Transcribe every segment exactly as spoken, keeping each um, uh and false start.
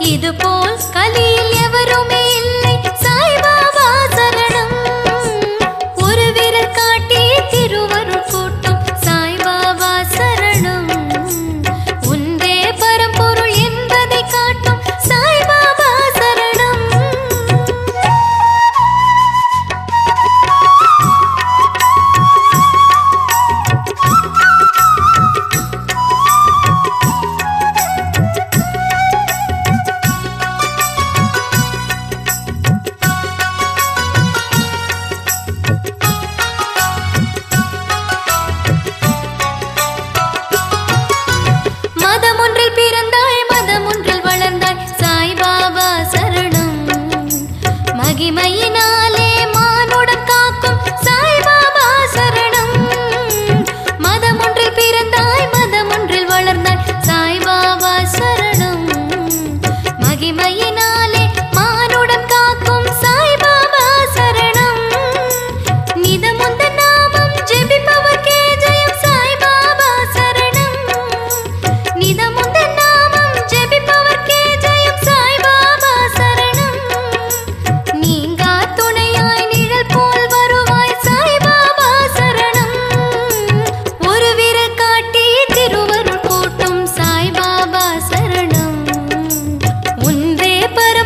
இதுபோல் கலியில் எவருமே இல்லை சாய்பாபா சரணம். ஒரு விரல் காட்டி திருவருள் கூட்டும் சாய்பாபா சரணம். உந்தே பரம்பொருள் என்பதை காட்டும் சாய்பாபா சரணம். மதமொன்றில் பிறந்தாய் மதமொன்றில் வளர்ந்தாய் சாய்பாபா சரணம். மகிமையினாலே மானுடம் காக்கும் சாய்பாபா சரணம். மதமொன்றில் பிறந்தாய் மதமொன்றில் வளர்ந்தாய் சாய்பாபா சரணம். மகிமையினாலே மானுடம் காக்கும் சாய்பாபா சரணம். நிதமுந்த நாமம் ஜெபிப்பவர்க்கே ஜெயம் சாய்பாபா சரணம். நிதமுந்த நாமம் ஜெபிப்பவர்க்கே ஜெயம் சாய்பாபா சரணம். நீங்கா துணையாய் நிழல் போல் வருவாய் சாய்பாபா சரணம். ஒரு விரல் காட்டி திருவருள் கூட்டும் சாய்பாபா சரணம். உன்றே பர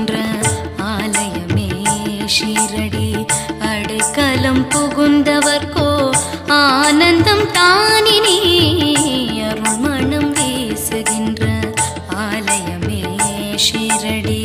வீசுகின்ற ஆலயமே ஷீரடி. அடைக்கலம் புகுந்தவர்கோ ஆனந்தம் தானினி. அருள்மணம் வீசுகின்ற ஆலயமே ஷீரடி.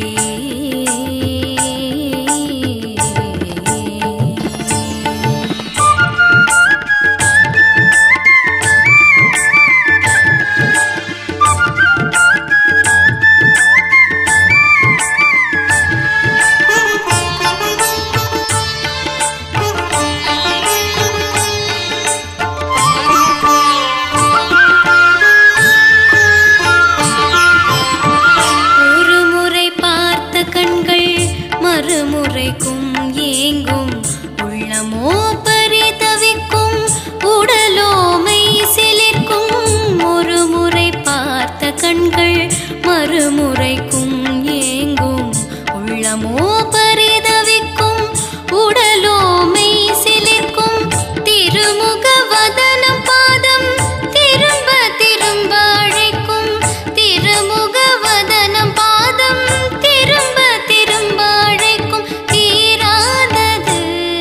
மறுமுறைக்கும் ஏங்கும் உள்ளமோ பரிதவிக்கும் உடலோமை சிலிர்க்கும். ஒரு முறை பார்த்த கண்கள் மறுமுறைக்கும் ஏங்கும் உள்ளமோ பரிதவிக்கும் உடலோமை சிலிர்க்கும். திருமுக வதனம் பாதம் திரும்ப திரும்ப அழைக்கும். திருமுக வதனம் பாதம் திரும்ப திரும்ப அழைக்கும். தீராதது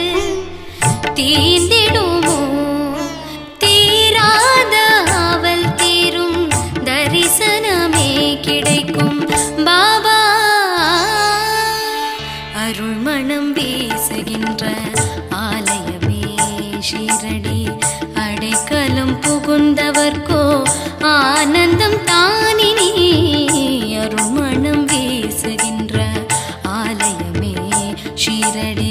தீந்திடுமோ தீராத அவள் தீரும் தரிசனமே கிடைக்கும். பாபா அருள்மணம் வீசுகின்ற ஆலயமே ஷீரடி. அடைக்கலம் புகுந்தவர்கோ ஆனந்தம் தானினி. அருள்மணம் வீசுகின்ற ஆலயமே ஷீரடி.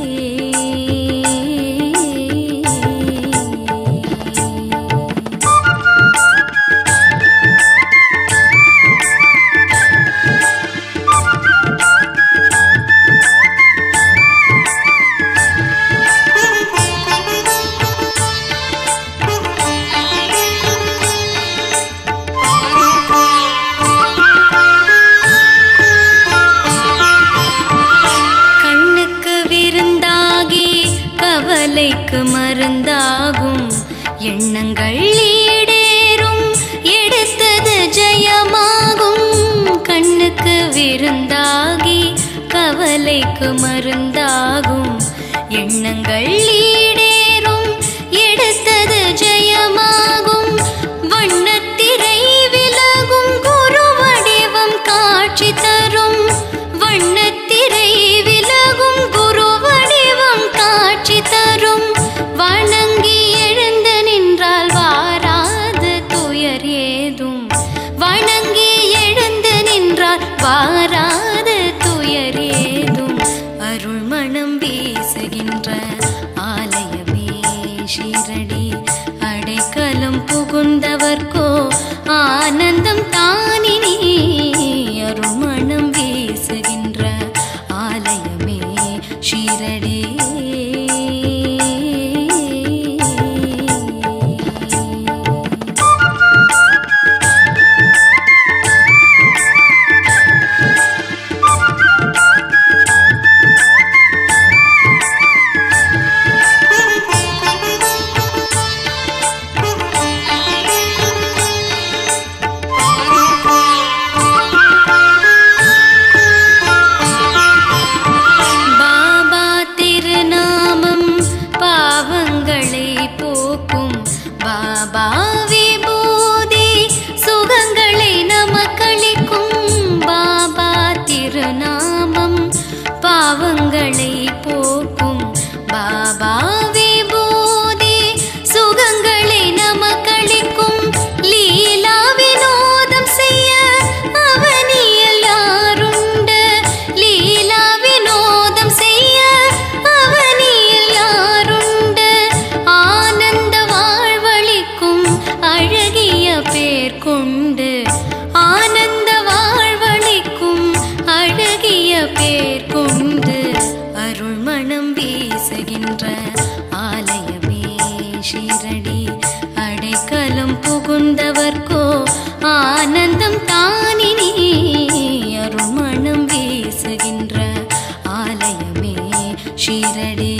கவலைக்கு மருந்தாகும் எண்ணங்கள் ஈடேறும். எடுத்தது ஜெயமாகும். கண்ணுக்கு விருந்தாகி கவலைக்கு மருந்தாகும் எண்ணங்கள் ஈடேறும். எடுத்தது ஜெயமாகும். வண்ணத்திரை விலகும் குரு வடிவம் காட்சி தரும். வண்ணத்திரை விலகும் குரு வடிவம் காட்சி தரும். வணங்கி எழுந்து நின்றால் வாராத துயர் ஏதும். வணங்கி எழுந்து நின்றால் வாராத துயர் ஏதும். அருள்மணம் வீசுகின்ற ஆலயமே ஷீரடி. அடைக்கலம் புகுந்தவர்கோ ஆனந்தம் தானினி. அருள்மணம் வீசுகின்ற ஆலயமே ஷீரடி. பாபா விபூதி சுகங்களை நமக்களிக்கும். பாபா திருநாமம் பாவங்களை போக்கும். பாபா விபூதி சுகங்களை நமக்களிக்கும். லீலா வினோதம் செய்ய அவனியில் யாருண்டு. லீலா வினோதம் செய்ய அவனியில் யாருண்டு. ஆனந்த வாழ்வளிக்கும் அழகிய பேர் கொண்டு. ஆனந்த வாழ்வளிக்கும் அழகிய பேர் கொண்டு. அருள்மணம் வீசுகின்ற ஆலயமே ஷீரடி. அடைக்கலம் புகுந்தவர்கோ ஆனந்தம் தானினி. அருள்மணம் வீசுகின்ற ஆலயமே ஷீரடி.